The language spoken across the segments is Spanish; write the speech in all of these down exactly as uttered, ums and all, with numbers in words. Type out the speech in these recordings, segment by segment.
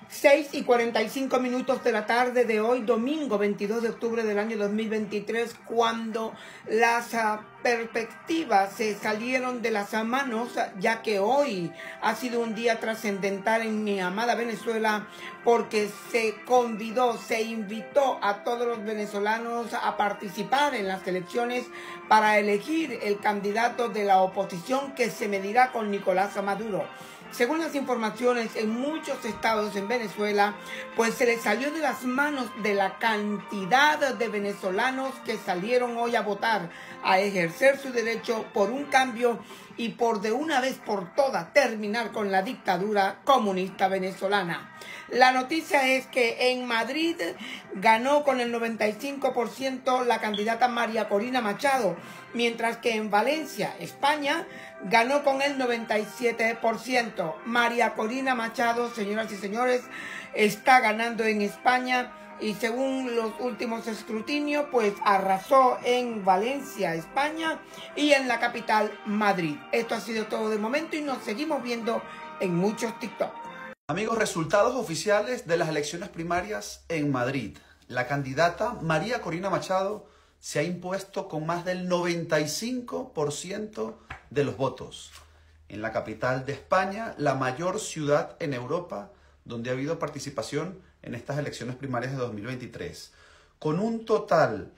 seis y cuarenta y cinco minutos de la tarde de hoy, domingo veintidós de octubre del año dos mil veintitrés, cuando las uh, perspectivas se salieron de las manos, ya que hoy ha sido un día trascendental en mi amada Venezuela, porque se convidó, se invitó a todos los venezolanos a participar en las elecciones para elegir el candidato de la oposición que se medirá con Nicolás Maduro. Según las informaciones, en muchos estados en Venezuela, pues se les salió de las manos de la cantidad de venezolanos que salieron hoy a votar, a ejercer su derecho por un cambio y por de una vez por todas terminar con la dictadura comunista venezolana. La noticia es que en Madrid ganó con el noventa y cinco por ciento la candidata María Corina Machado, mientras que en Valencia, España, ganó con el noventa y siete por ciento. María Corina Machado, señoras y señores, está ganando en España y según los últimos escrutinios, pues arrasó en Valencia, España, y en la capital, Madrid. Esto ha sido todo de momento y nos seguimos viendo en muchos TikTok. Amigos, resultados oficiales de las elecciones primarias en Madrid. La candidata María Corina Machado se ha impuesto con más del noventa y cinco por ciento de los votos. En la capital de España, la mayor ciudad en Europa donde ha habido participación en estas elecciones primarias de dos mil veintitrés. Con un total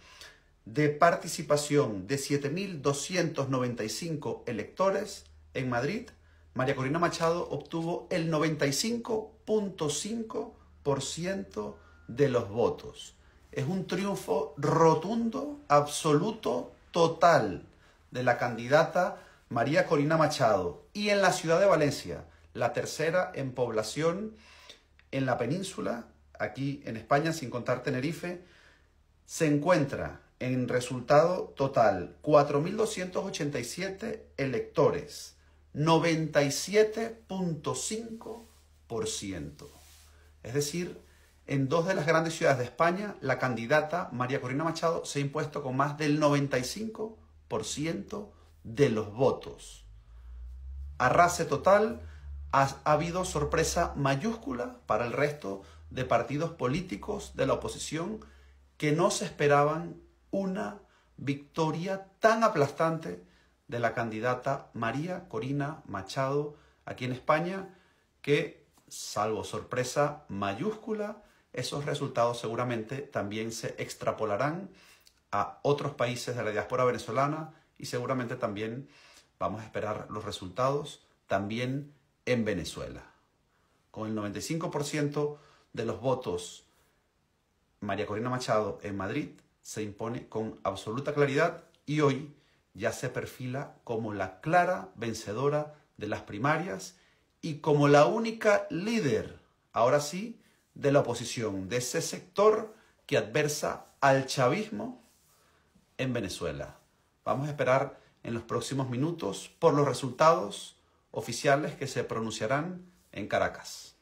de participación de siete mil doscientos noventa y cinco electores en Madrid, María Corina Machado obtuvo el noventa y cinco punto cinco por ciento de los votos. Es un triunfo rotundo, absoluto, total de la candidata María Corina Machado. Y en la ciudad de Valencia, la tercera en población en la península, aquí en España, sin contar Tenerife, se encuentra en resultado total cuatro mil doscientos ochenta y siete electores, noventa y siete punto cinco por ciento. Es decir, en dos de las grandes ciudades de España, la candidata María Corina Machado se ha impuesto con más del noventa y cinco por ciento de los votos. Arrase total, ha, ha habido sorpresa mayúscula para el resto de partidos políticos de la oposición que no se esperaban una victoria tan aplastante de la candidata María Corina Machado aquí en España, que, salvo sorpresa mayúscula, esos resultados seguramente también se extrapolarán a otros países de la diáspora venezolana y seguramente también vamos a esperar los resultados también en Venezuela. Con el noventa y cinco por ciento de los votos, María Corina Machado en Madrid se impone con absoluta claridad y hoy ya se perfila como la clara vencedora de las primarias y como la única líder, ahora sí, de la oposición, de ese sector que adversa al chavismo en Venezuela. Vamos a esperar en los próximos minutos por los resultados oficiales que se pronunciarán en Caracas.